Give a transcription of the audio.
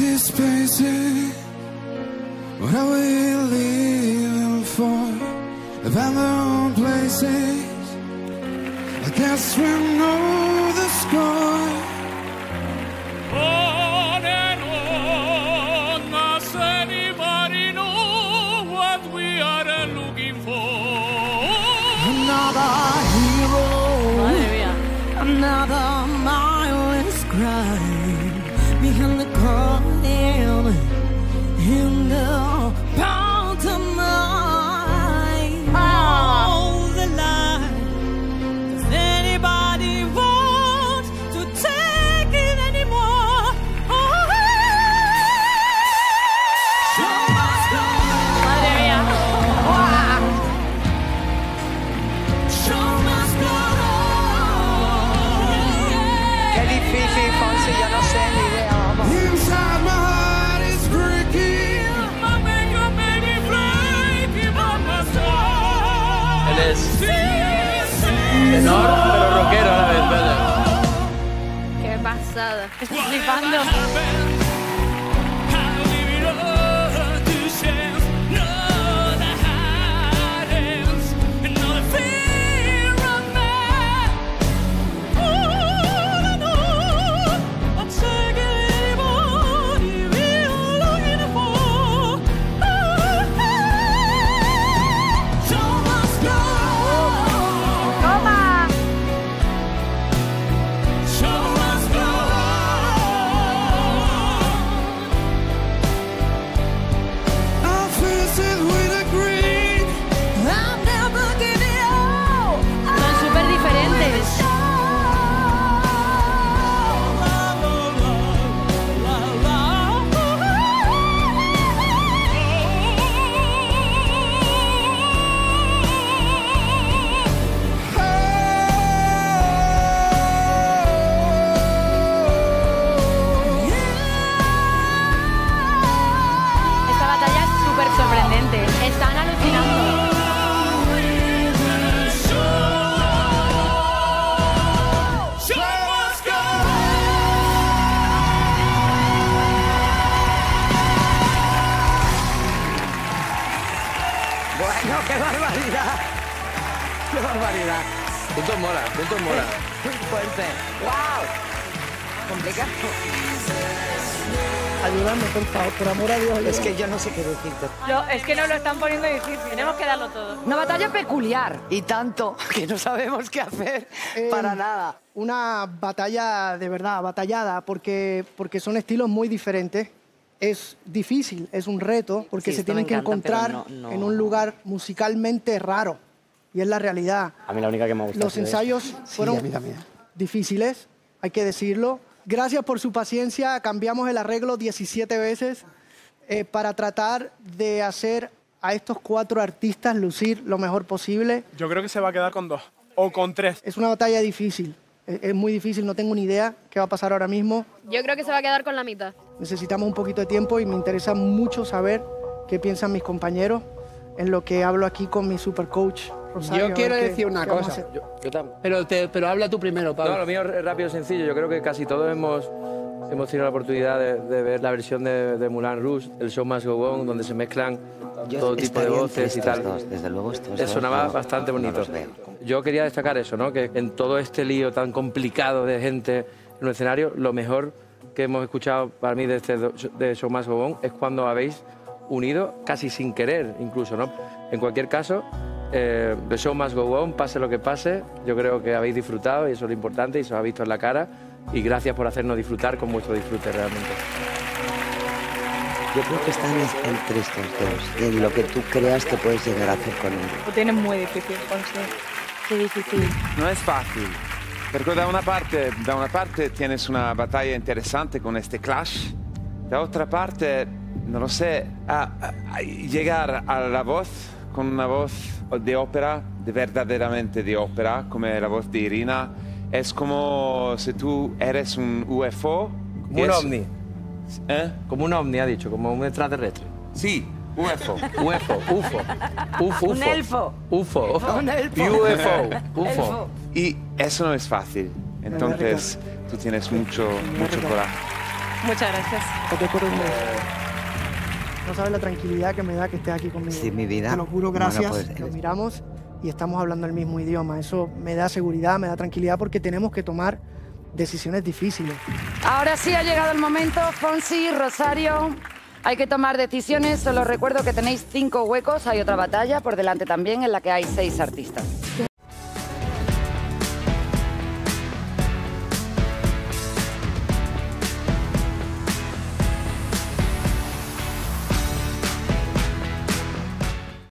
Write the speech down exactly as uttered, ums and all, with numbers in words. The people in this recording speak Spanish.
empty spaces. What are we leaving for? Abandoned places. I guess we know the score. On and on, does anybody know what we are looking for? Another hero. Madre mía. Another mindless crime behind the curtain in the pantomime. All the line. Does anybody want to take it anymore? Oh, show must go. Madre mía. Show must go. Qué difícil, Fonsi, yo no sé ni idea. Vamos. Inside my heart is breaking. My maker may be flaky, but my soul. Él es tenor, pero rockero a la vez, ¿verdad? Qué pasada. Estoy flipando. ¡Toma! Son súper diferentes. Esta batalla es súper sorprendente. Están alucinando. Bueno, qué barbaridad. Qué barbaridad. Puntos mola, puntos mola. Muy fuerte. ¡Wow! Complicado. Ayúdame, por favor, por amor a Dios. Es que yo no sé qué decirte. Lo- es que nos lo están poniendo difícil. Tenemos que darlo todo. Una batalla peculiar. Y tanto que no sabemos qué hacer Eh, para nada. Una batalla de verdad, batallada, porque, porque son estilos muy diferentes. Es difícil, es un reto, porque Sí, se esto me tienen que encanta, pero encontrar no- no- en un lugar musicalmente raro. Y es la realidad. A mí la única que me gusta. Los ensayos fueron difíciles, hay que decirlo. Gracias por su paciencia. Cambiamos el arreglo diecisiete veces eh, para tratar de hacer a estos cuatro artistas lucir lo mejor posible. Yo creo que se va a quedar con dos o con tres. Es una batalla difícil, es, es muy difícil, no tengo ni idea qué va a pasar ahora mismo. Yo creo que se va a quedar con la mitad. Necesitamos un poquito de tiempo y me interesa mucho saber qué piensan mis compañeros en lo que hablo aquí con mi supercoach, Rosario. Yo quiero a ver qué- decir una qué vamos a cosa. hacer. Yo, yo también. Pero, te, pero habla tú primero, Pablo. No, lo mío es rápido y sencillo. Yo creo que casi todos hemos, hemos tenido la oportunidad de, de ver la versión de, de Moulin Rouge, el Show Must Go On, donde se mezclan Yo todo tipo de estaría voces y entre tal. estos dos, desde luego estos Eh, dos sonaba no- bastante no bonito. los veo. Yo quería destacar eso, ¿no? Que en todo este lío tan complicado de gente en un escenario, lo mejor que hemos escuchado para mí de este do- de Show Must Go On es cuando habéis unido casi sin querer, incluso, ¿no? En cualquier caso, eh, The Show Must Go On, pase lo que pase, yo creo que habéis disfrutado y eso es lo importante y se os ha visto en la cara y gracias por hacernos disfrutar con vuestro disfrute realmente. Yo creo que están entre estos dos, en lo que tú creas que puedes llegar a hacer con ellos. Lo tienes muy difícil, José. Qué difícil. No es fácil, porque da una parte, da una parte tienes una batalla interesante con este clash, de otra parte, no lo sé, a, a- a llegar a la voz con una voz de ópera, de verdaderamente de ópera, como la voz de Irina, es como si tú eres un U F O. Como un es- ovni. ¿Eh? Como un ovni, ha dicho, como un extraterrestre. Sí, U F O. U F O, U F O. U F O. Un elfo. U F O. Un elfo. U F O. U F O. Elfo. Y eso no es fácil, entonces tú tienes mucho, mucho coraje. Muchas gracias. Porque tú eres un beso. No sabes la tranquilidad que me da que estés aquí conmigo. Sí, mi vida. Te lo juro, Bueno, gracias. pues, Nos miramos y estamos hablando el mismo idioma. Eso me da seguridad, me da tranquilidad porque tenemos que tomar decisiones difíciles. Ahora sí ha llegado el momento, Fonsi, Rosario. Hay que tomar decisiones. Solo recuerdo que tenéis cinco huecos. Hay otra batalla por delante también en la que hay seis artistas.